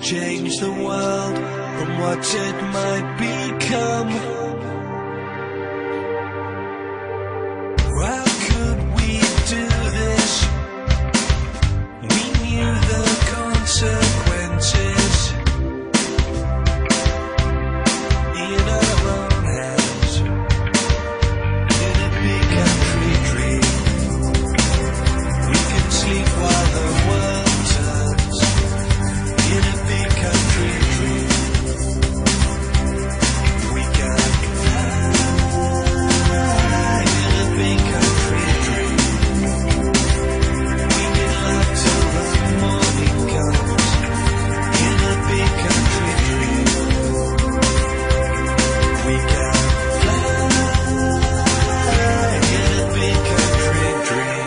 change the world from what it might become. How could we do this? We knew the consequences in our own hands. In a big country dream, we can sleep while the world turns. In a big country dream, we can fly. In a big country dream, we can laugh till the morning comes. In a big country dream, we can fly. In a big country dream.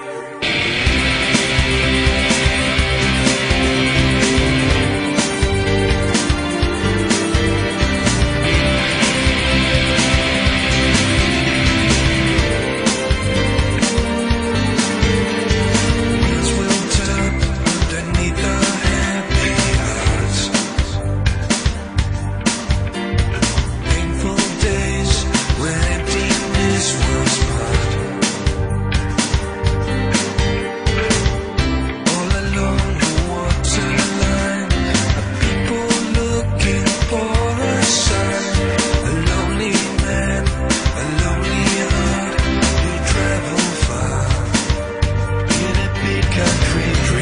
Wheels will turn underneath our happy hearts. Painful days when emptiness was part. All along the waterline, people looking for a sign. A lonely man, a lonely heart, who travel far in a big country dream.